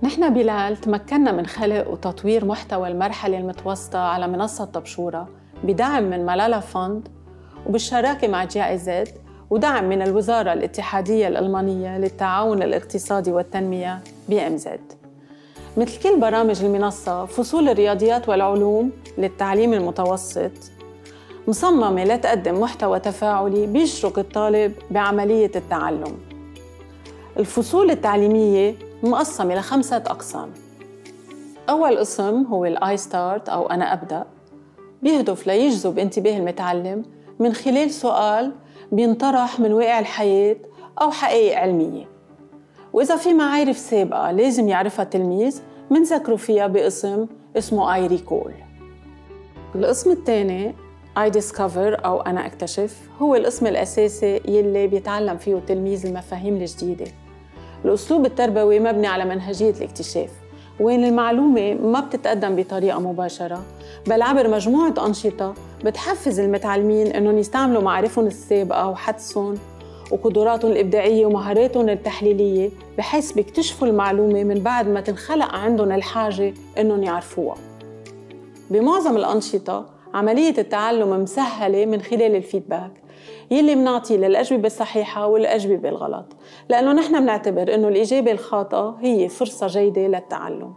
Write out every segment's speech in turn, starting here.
نحن بلال تمكنا من خلق وتطوير محتوى المرحلة المتوسطة على منصة طبشورة بدعم من مالالا فند وبالشراكة مع GIZ ودعم من الوزارة الاتحادية الألمانية للتعاون الاقتصادي والتنمية BMZ. مثل كل برامج المنصة، فصول الرياضيات والعلوم للتعليم المتوسط مصممة لتقدم محتوى تفاعلي بيشرك الطالب بعملية التعلم. الفصول التعليمية مقسمة ل5 أقسام. أول قسم هو الآي ستارت أو أنا أبدأ، بيهدف ليجذب انتباه المتعلم من خلال سؤال بينطرح من واقع الحياة أو حقائق علمية، وإذا في معارف سابقة لازم يعرفها التلميذ منذكره فيها بقسم اسمه I recall. القسم الثاني I discover أو أنا أكتشف، هو القسم الأساسي يلي بيتعلم فيه التلميذ المفاهيم الجديدة. الأسلوب التربوي مبني على منهجية الاكتشاف، وين المعلومة ما بتتقدم بطريقة مباشرة بل عبر مجموعة أنشطة بتحفز المتعلمين إنهم يستعملوا معارفهم السابقة وحدسهم وقدراتهم الإبداعية ومهاراتهم التحليلية، بحيث بيكتشفوا المعلومة من بعد ما تنخلق عندهم الحاجة إنهم يعرفوها. بمعظم الأنشطة عملية التعلم مسهلة من خلال الفيدباك يلي منعطيه للأجوبة الصحيحة والأجوبة الغلط، لأنه نحن بنعتبر إنه الإجابة الخاطئة هي فرصة جيدة للتعلم.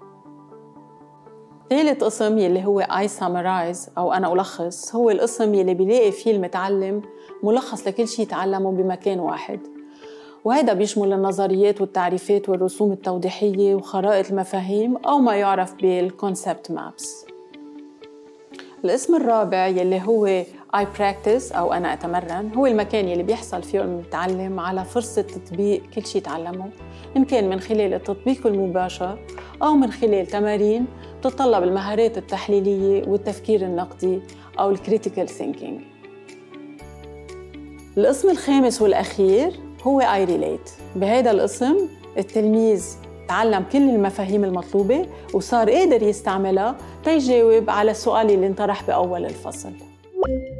ثالث قسم يلي هو I summarize أو أنا ألخص، هو القسم يلي بيلاقي فيه المتعلم ملخص لكل شيء تعلمه بمكان واحد، وهذا بيشمل النظريات والتعريفات والرسوم التوضيحية وخرائط المفاهيم أو ما يعرف بالconcept maps. القسم الرابع يلي هو I practice أو أنا أتمرن، هو المكان يلي بيحصل فيه المتعلم على فرصة تطبيق كل شيء تعلمه، إن كان من خلال التطبيق المباشر أو من خلال تمارين تتطلب المهارات التحليلية والتفكير النقدي أو critical thinking. القسم الخامس والأخير هو I relate. بهذا القسم التلميذ تعلم كل المفاهيم المطلوبة وصار قادر يستعملها تيجاوب على السؤال اللي انطرح بأول الفصل.